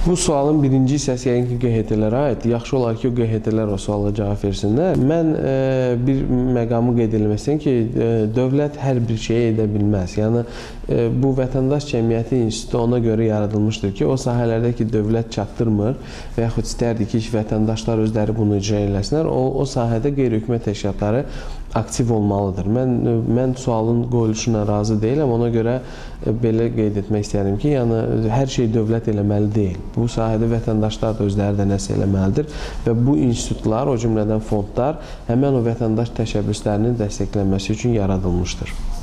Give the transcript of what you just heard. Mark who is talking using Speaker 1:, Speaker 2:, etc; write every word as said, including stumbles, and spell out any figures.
Speaker 1: Bu sualın birinci hissəsi yəqin ki, Q H T-lərə aiddir. Yaxşı olar ki, o Q H T-lər o suala cavab versinlər. Mən e, bir məqamı qeyd edilməsin ki, e, dövlət hər bir şeyi edə bilməz. Yəni, e, bu Vətəndaş Cəmiyyəti İnstitutu ona görə yaradılmışdır ki, o sahələrdə ki, dövlət çatdırmır və yaxud istərdi ki, vətəndaşlar özləri bunu icra eləsinlər, o, o sahədə qeyri-hökumət təşkilatları aktiv olmalıdır. Mən, mən sualın qoyuluşuna razı deyiləm, ona görə belə qeyd etmək istəyirəm ki, yəni, hər şey dövlət eləməli deyil. Bu sahədə vətəndaşlar da özləri də nəsə eləməlidir və bu institutlar, o cümlədən fondlar həmən o vətəndaş təşəbbüslərinin dəstəklənməsi üçün yaradılmışdır.